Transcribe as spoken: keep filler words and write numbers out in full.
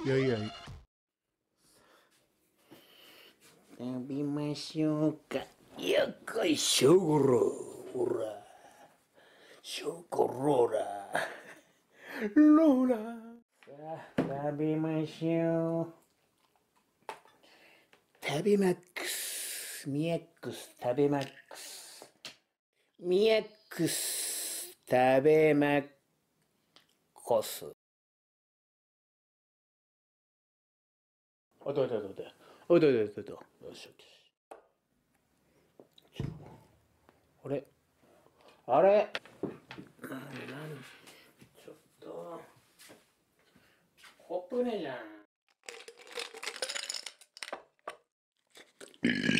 よいよい。 食べましょうか。よっこいしょごろ。ほら。ショコローラ。ローラ。さあ、食べましょう。食べマックス。ミヤックス、食べマックス。ミヤックス、食べマックス。おいどいどいどいどい。おいどいどいどいどい。よしよし。あれあれなになにちょっと。コップねじゃん。